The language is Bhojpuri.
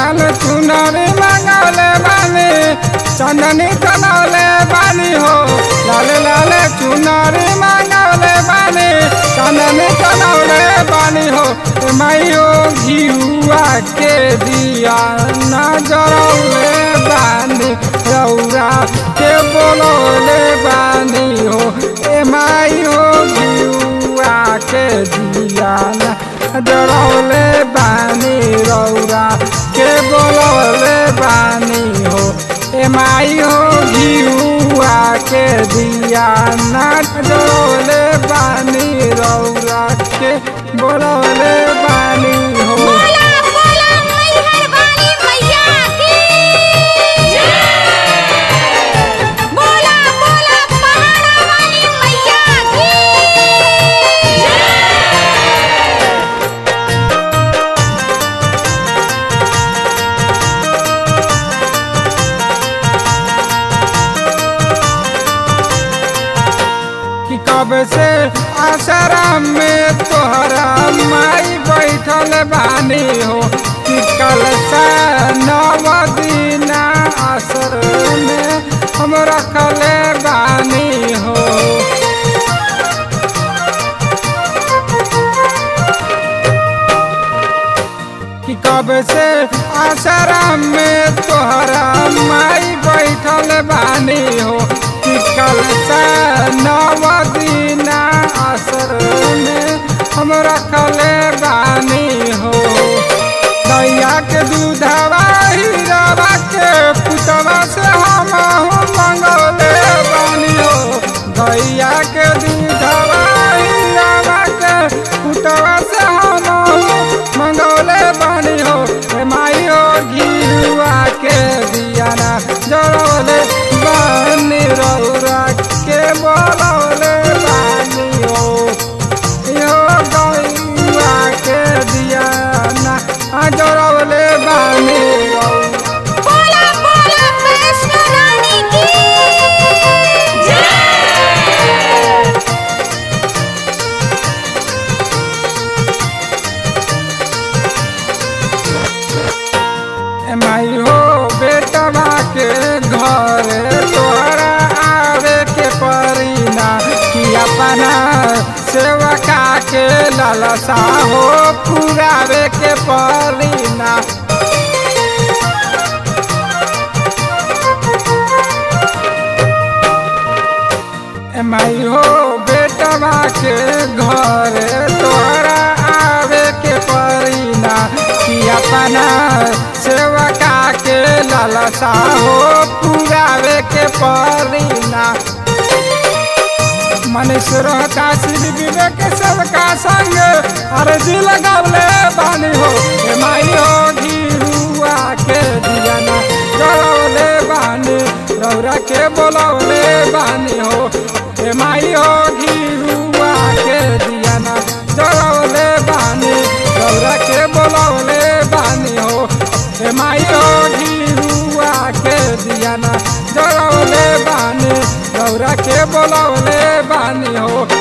लाल चुनरी मंगौले बानी चंदनी चलौले बानी हो लाल लाल चुनरी मंगौले बानी चंदनी चलौले बानी हो माइयो घिउआ के दिया नजरौले बानी रौरा के बोलौले बानी हो माइयो घिउआ के दिया नजरौले बानी रौरा के बोलौले बानी हो माई हो घिउआ के दिया नजरौले बानी रौरा के बोलौले बानी हो। कब से आसाराम में तोहरा माई बैठल बानी हो कि कल से 9 दिन आसर में हम रखले बानी हो कि कब से आसाराम में तोहरा माई बैठल बानी हो कि कल से 9 दिन आसर में हम रखले बानी हो गैया के दूधवा हीरावा के पुतवा से हम मंगौले बानी हो गैया के दूधवा हीरावा के पुतवा से हम मंगौले बानी हो माई हो घिउआ के दिया ना जरौले बानी रौरा के बोलौले बानी हो यो गौआ के दिया ना जरौले बानी हो। माई हो बेटवा के घर तोहरा आवे के परीना कि अपना सेवका के लालसा हो पुरावे के परीना माई हो बेटवा के घर तोहरा आवे के परीना कि अपना सेवका के लालसा हो पुरावे के परीना मनीष रहता श्री विवेक सेवका संग अर्जी लगौले बानी हो माई हो घिउआ के दिया ना जरौले बानी रौरा के बोलौले बानी हो माई हो घिउआ के दिया ना जरौले बानी रौरा के बोलौले बानी हो माई हो घिउआ के दिया ना जरौले बानी रौरा के बोलौले बानी हो।